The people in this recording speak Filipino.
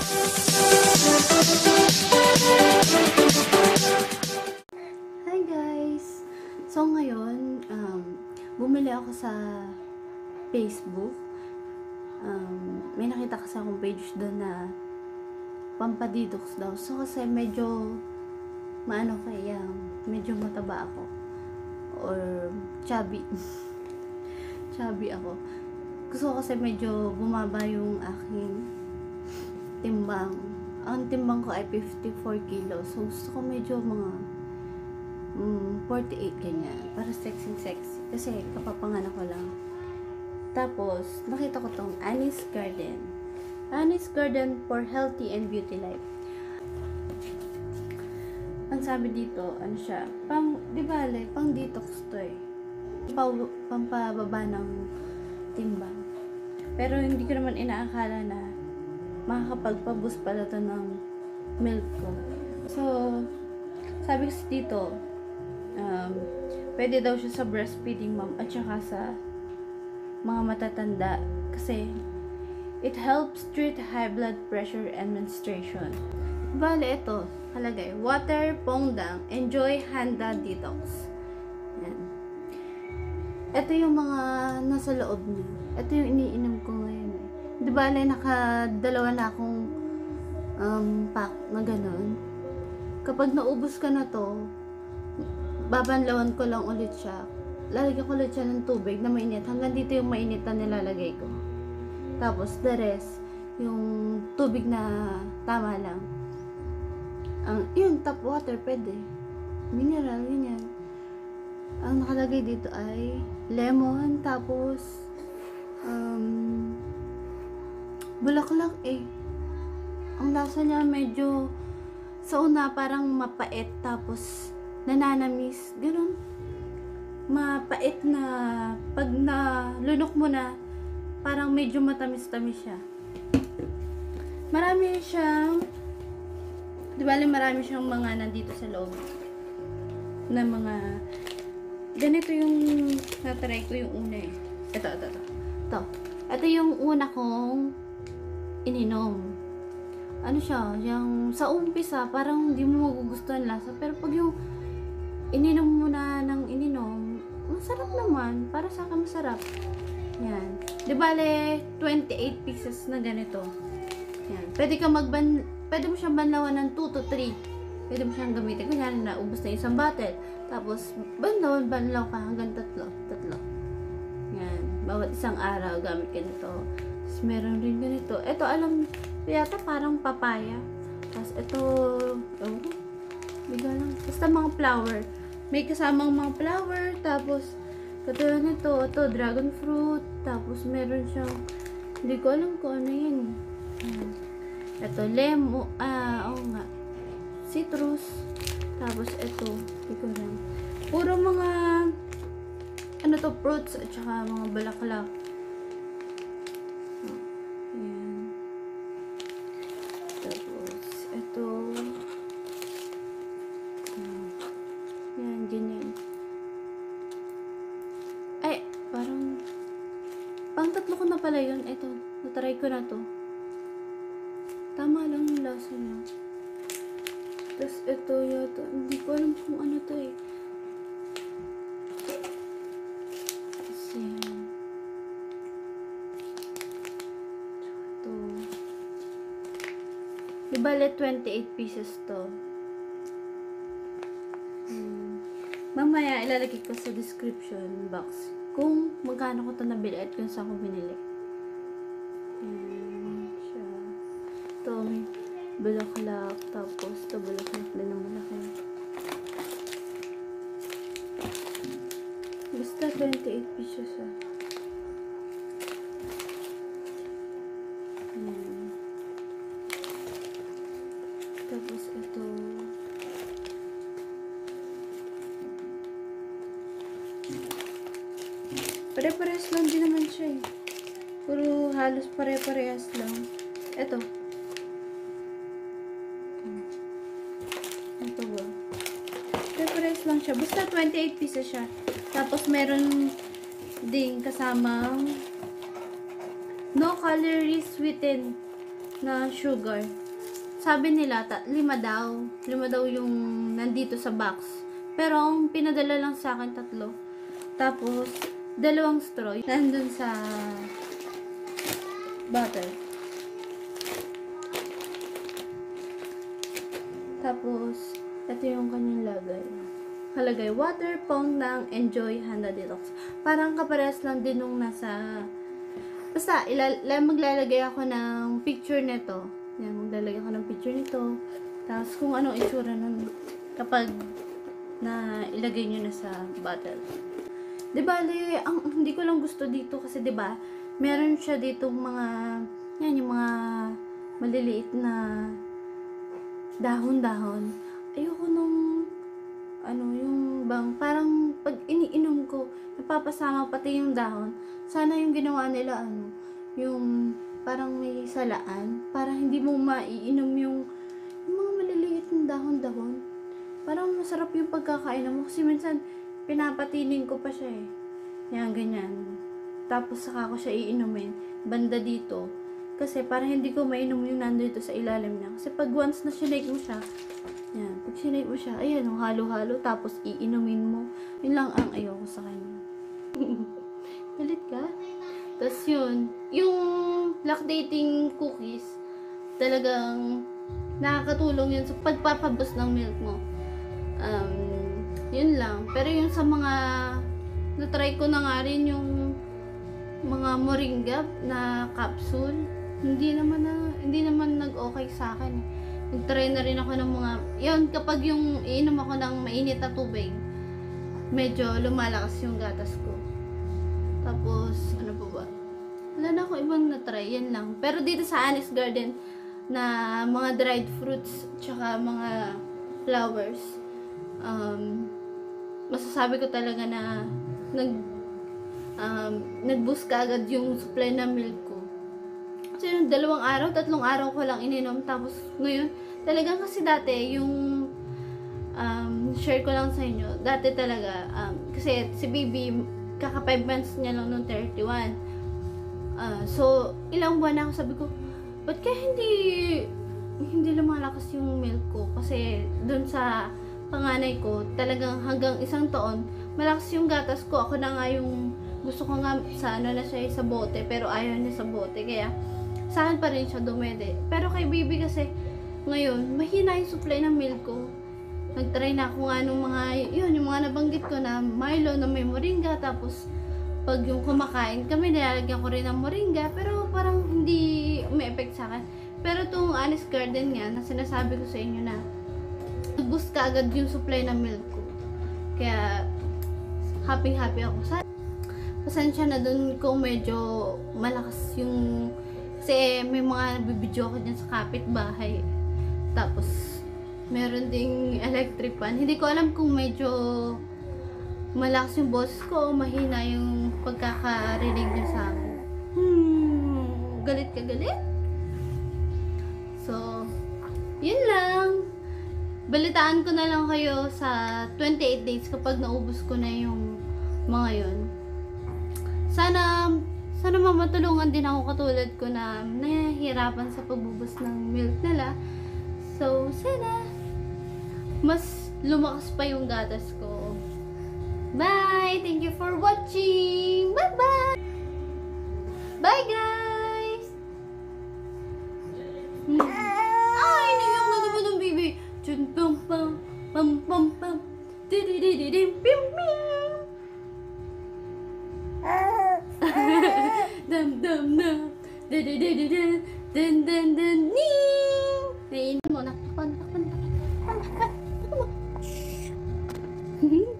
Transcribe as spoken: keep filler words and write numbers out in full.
Hi guys! So ngayon, um, bumili ako sa Facebook. Um, may nakita kasi akong page doon na pampadetox daw. So kasi medyo maano kaya, medyo mataba ako. Or chubby. Chubby ako. Gusto ko kasi medyo bumaba yung aking timbang. Ang timbang ko ay fifty-four kilos. So gusto ko medyo mga mm, forty-eight ganyan. Para sexy sexy. Kasi kapapanganak ko lang. Tapos, nakita ko tong Annie's Garden. Annie's Garden for Healthy and Beauty Life. Ang sabi dito, ano siya, pang, di ba, like, pang detox to eh. Pa, pampababa ng timbang. Pero hindi ko naman inaakala na makakapagpa-boost pala to ng milk ko. So, sabi kasi dito, um, pwede daw siya sa breastfeeding mom at saka sa mga matatanda kasi it helps treat high blood pressure and menstruation. Bale, ito, halagay, water, pongdang, enjoy handa detox. Yan. Ito yung mga nasa loob niya. Ito yung iniinom ko ngayon eh. Di ba, alay, nakadalawa na akong um, pack na ganun. Kapag naubos ka na to, babanlawan ko lang ulit siya. Lalagyan ko ulit siya ng tubig na mainit. Hanggang dito yung mainit na nilalagay ko. Tapos, the rest, yung tubig na tama lang. Ang, yun, tap water, pwede. Mineral, yun yan. Ang nakalagay dito ay lemon, tapos, um, bulaklak eh. Ang lasa niya medyo sa una parang mapait tapos nananamis. Ganun. Mapait na pag nalunok mo na parang medyo matamis-tamis siya. Marami siyang di ba marami siyang mga nandito sa loob na mga ganito yung natry ko yung una eh. Ito, ito, ito. Ito. Ito yung una kong ininom. Ano siya, yung sa umpisa, parang hindi mo magugustuhan lasa. Pero pag yung ininom mo na ng ininom, masarap naman. Para sa akin masarap. Yan. Di bale, twenty-eight pieces na ganito. Yan. Pwede ka magban, pwede mo siyang banlawan ng two to three. Pwede mo siyang gamitin. Kunyari na, ubos na isang bottle. Tapos, banlawan, banlaw ka hanggang tatlo. Tatlo. Yan. Bawat isang araw, gamit ka nito. Tapos, meron rin ganito. Ito, alam, yata parang papaya. Tapos, ito, oh, biga lang. Basta mga flower. May kasamang mga flower. Tapos, katulad nito, ito, dragon fruit. Tapos, meron siyang, hindi ko alam kung ano yun. Yan. Ito, lemon, ah, oo nga. Citrus. Tapos, ito, hindi ko alam. Puro mga, ano to, fruits at saka mga bulaklak. Ayan. Tapos, ito. Ayan, ganyan. Ay, parang, pang tatlo ko na pala yun. Ito, natry ko na to. Tama lang yung lasa niya. Tapos, ito yata, hindi ko alam kung ano to eh. Yan. Ito. Di bale, twenty-eight pieces to. Hmm. Mamaya, ilalagay ko sa description box kung magkano ko ito nabili at kung saan ko binili. Yan siya. Ito, may bulaklak. Tapos, ito bulaklak din ng malaki. Basta twenty-eight pieces ah. Ayan. Tapos ito. Pare-parehas lang din naman siya eh. Puro halos pare-parehas lang. Ito. Ito ba? Pare-parehas lang siya. Basta twenty-eight pieces siya. Tapos, meron ding kasamang no calories sweetened na sugar. Sabi nila, ta- lima daw. Lima daw yung nandito sa box. Pero ang pinadala lang sa akin, tatlo. Tapos, dalawang straw. Nandun sa bottle. Tapos, ito yung kanyang lagay. Halagay, water pong ng Enjoy Handa Detox. Parang kapares lang din nung nasa... Basta, ilal- maglalagay ako ng picture nito. Yan, maglalagay ako ng picture nito. Tapos, kung anong itsura nun kapag na ilagay nyo na sa bottle. Diba, li, ang hindi ko lang gusto dito kasi diba, meron siya ditong mga, yan, yung mga maliliit na dahon-dahon. Ayoko nung, ano, yung bang, parang pag iniinom ko, napapasama pati yung dahon. Sana yung ginawa nila, ano, yung parang may salaan, para hindi mo maiinom yung, yung mga maliliit na dahon-dahon. Parang masarap yung pagkakainan mo kasi minsan pinapatining ko pa siya eh. Yan, ganyan. Tapos saka ko siya iinumin. Banda dito. Kasi parang hindi ko mainom yung nandito sa ilalim niya. Kasi pag once na sinake mo siya, yan, pag sinake mo siya, ayan, halo-halo, tapos iinumin mo. Yun lang ang ayoko sa kanya. Galit ka? Tapos yun, yung lactating cookies, talagang nakakatulong yun sa pagpapabos ng milk mo. Um, yun lang. Pero yung sa mga, na-try ko na nga rin yung mga moringa na capsule, hindi naman na, hindi naman nag-okay sa akin. Nag-try na rin ako ng mga, yun, kapag yung iinom ako ng mainit na tubig, medyo lumalakas yung gatas ko. Tapos, ano pa ba? Wala na ako ibang na-try, yan lang. Pero dito sa Annie's Garden, na mga dried fruits, tsaka mga flowers, um, masasabi ko talaga na nag, um, nag-boost ka agad yung supply na milk ko. Kasi yung dalawang araw, tatlong araw ko lang ininom, tapos ngayon, talagang kasi dati, yung um, share ko lang sa inyo, dati talaga, um, kasi si baby, kaka five months niya lang nung thirty-one. Uh, so, ilang buwan na ako, sabi ko, ba't kaya hindi, hindi lumalakas yung milk ko? Kasi, dun sa panganay ko, talagang hanggang isang taon, malakas yung gatas ko. Ako na nga yung, gusto ko nga sa ano na siya, sa bote, pero ayaw niya sa bote. Kaya, sa akin pa rin siya dumede. Pero kay baby kasi, ngayon, mahina yung supply ng milk ko. Nag-try na ako nga nung mga, yun, yung mga nabanggit ko na Milo na may moringa, tapos, pag yung kumakain kami, nilalagyan ko rin ng moringa, pero parang hindi may effect sa akin. Pero itong Annie's Garden nga, na sinasabi ko sa inyo na, boost ka agad yung supply ng milk ko. Kaya, happy-happy ako. Sa pasensya na dun kung medyo malakas yung, kasi may mga bibidyo ko dyan sa kapitbahay. Tapos, meron ding electric fan. Hindi ko alam kung medyo malakas yung boses ko o mahina yung pagkakarinig niya sa akin. Hmm, galit ka galit? So, yun lang. Balitaan ko na lang kayo sa twenty-eight days kapag naubos ko na yung mga yun. Sana, sana mamatulungan din ako katulad ko na nahihirapan sa pagbubos ng milk nila. So, sana mas lumakas pa yung gatas ko. Bye! Thank you for watching! Bye-bye! Bye, guys! Hmm. Ay, naiyak na naman ng baby! Chun pam pam pam pam pam didididim pim pim dam dam na didididim den den den ning. Naiinom mo, naktakpan, takpan, takpan, takpan, takpan, takpan.